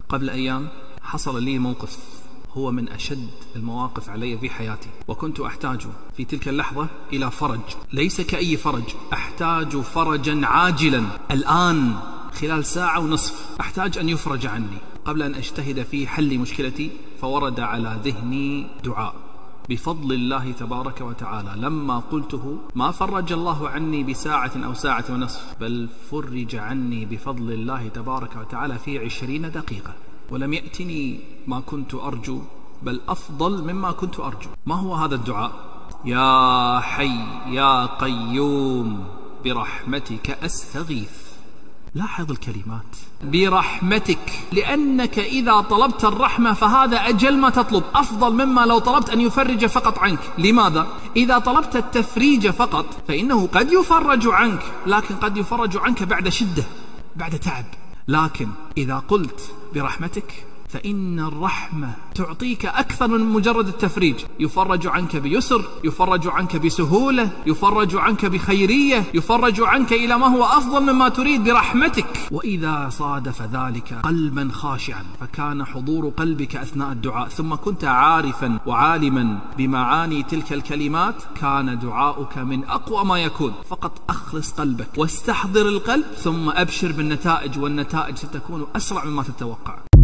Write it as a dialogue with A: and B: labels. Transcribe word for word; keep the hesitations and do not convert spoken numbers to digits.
A: قبل أيام حصل لي موقف هو من أشد المواقف علي في حياتي، وكنت أحتاج في تلك اللحظة إلى فرج، ليس كأي فرج، أحتاج فرجا عاجلا الآن خلال ساعة ونصف، أحتاج أن يفرج عني. قبل أن أجتهد في حل مشكلتي فورد على ذهني دعاء بفضل الله تبارك وتعالى، لما قلته ما فرج الله عني بساعة أو ساعة ونصف، بل فرج عني بفضل الله تبارك وتعالى في عشرين دقيقة، ولم يأتني ما كنت أرجو بل أفضل مما كنت أرجو. ما هو هذا الدعاء؟ يا حي يا قيوم برحمتك أستغيث. لاحظ الكلمات، برحمتك، لأنك إذا طلبت الرحمة فهذا أجل ما تطلب، أفضل مما لو طلبت أن يفرج فقط عنك. لماذا؟ إذا طلبت التفريج فقط فإنه قد يفرج عنك، لكن قد يفرج عنك بعد شدة، بعد تعب. لكن إذا قلت برحمتك فإن الرحمة تعطيك أكثر من مجرد التفريج، يفرج عنك بيسر، يفرج عنك بسهولة، يفرج عنك بخيرية، يفرج عنك إلى ما هو أفضل مما تريد برحمتك. وإذا صادف ذلك قلبا خاشعا فكان حضور قلبك أثناء الدعاء، ثم كنت عارفا وعالما بمعاني تلك الكلمات، كان دعاؤك من أقوى ما يكون. فقط أخلص قلبك واستحضر القلب، ثم أبشر بالنتائج، والنتائج ستكون أسرع مما تتوقع.